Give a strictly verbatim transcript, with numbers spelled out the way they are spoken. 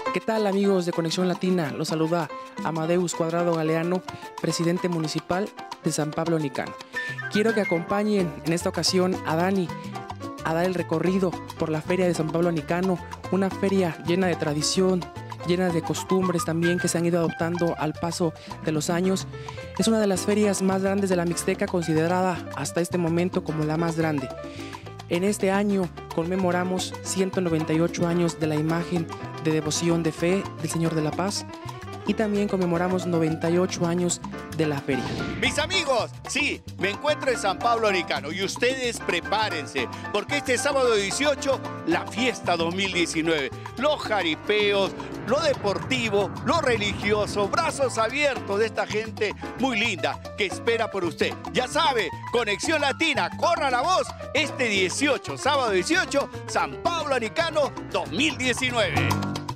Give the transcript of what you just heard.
¿Qué tal, amigos de Conexión Latina? Los saluda Amadeus Cuadrado Galeano, presidente municipal de San Pablo Nicano. Quiero que acompañen en esta ocasión a Dani a dar el recorrido por la feria de San Pablo Nicano, una feria llena de tradición, llena de costumbres también que se han ido adoptando al paso de los años. Es una de las ferias más grandes de la Mixteca, considerada hasta este momento como la más grande. En este año conmemoramos ciento noventa y ocho años de la imagen de devoción de fe del Señor de la Paz y también conmemoramos noventa y ocho años de la feria. Mis amigos, sí, me encuentro en San Pablo Nicano y ustedes prepárense, porque este sábado dieciocho, la fiesta dos mil diecinueve, los jaripeos, lo deportivo, lo religioso, brazos abiertos de esta gente muy linda que espera por usted. Ya sabe, Conexión Latina, corra la voz, este dieciocho, sábado dieciocho, San Pablo Nicano dos mil diecinueve.